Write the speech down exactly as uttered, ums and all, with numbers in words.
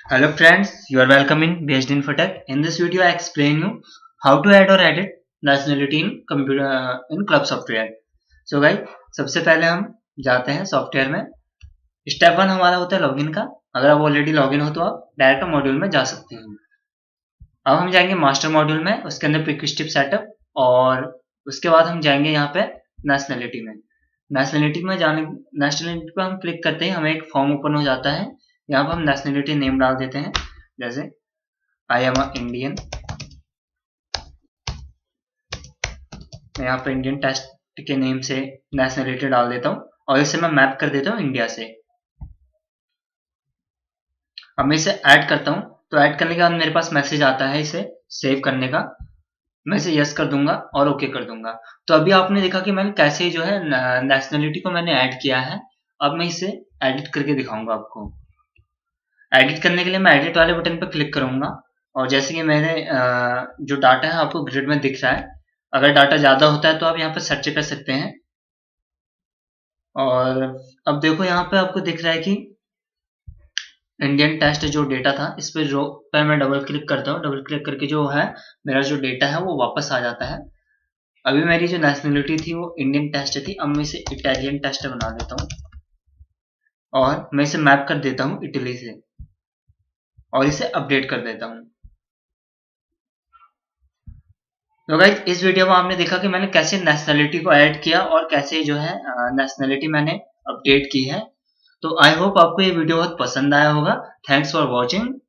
Hello friends, you are welcome in Based Infotech. In this video, I explain you how to add or edit nationality in computer uh, in Club Software. So guys, सबसे पहले हम जाते हैं software में। Step one हमारा होता है login का। अगर आप ऑलरेडी लॉगिन हो तो आप डायरेक्ट मॉड्यूल में जा सकते हैं। अब हम जाएंगे मास्टर मॉड्यूल में, उसके अंदर क्विक स्टेप सेटअप, और उसके बाद हम जाएंगे यहाँ पे नेशनलिटी में। नेशनलिटी में जाने नेशनलिटी पर हम क्लिक करते ही हमें एक फॉर्म ओपन हो जाता है। यहाँ पर हम नेशनलिटी नेम डाल देते हैं, जैसे आई एम अ इंडियन। मैं यहाँ पर इंडियन टेस्ट के नेम से नेशनलिटी डाल देता हूँ और इसे मैं मैप कर देता हूँ इंडिया से। अब मैं इसे ऐड करता हूँ, तो ऐड करने के बाद मेरे पास मैसेज आता है इसे सेव करने का। मैं इसे यस कर दूंगा और ओके कर दूंगा। तो अभी आपने देखा कि मैंने कैसे जो है नेशनलिटी को मैंने ऐड किया है। अब मैं इसे एडिट करके दिखाऊंगा आपको। एडिट करने के लिए मैं एडिट वाले बटन पर क्लिक करूंगा, और जैसे कि मैंने जो डाटा है आपको ग्रिड में दिख रहा है। अगर डाटा ज्यादा होता है तो आप यहाँ पर सर्च कर सकते हैं। और अब देखो यहाँ पे आपको दिख रहा है कि इंडियन टेस्ट जो डेटा था, इस पर रो पर मैं डबल क्लिक करता हूँ। डबल क्लिक करके जो है मेरा जो डेटा है वो वापस आ जाता है। अभी मेरी जो नेशनलिटी थी वो इंडियन टेस्ट थी। अब मैं इसे इटालियन टेस्ट बना देता हूँ और मैं इसे मैप कर देता हूँ इटली से, और इसे अपडेट कर देता हूँ। तो गाइस, इस वीडियो में आपने देखा कि मैंने कैसे नेशनलिटी को ऐड किया और कैसे जो है नेशनलिटी मैंने अपडेट की है। तो आई होप आपको ये वीडियो बहुत पसंद आया होगा। Thanks for watching.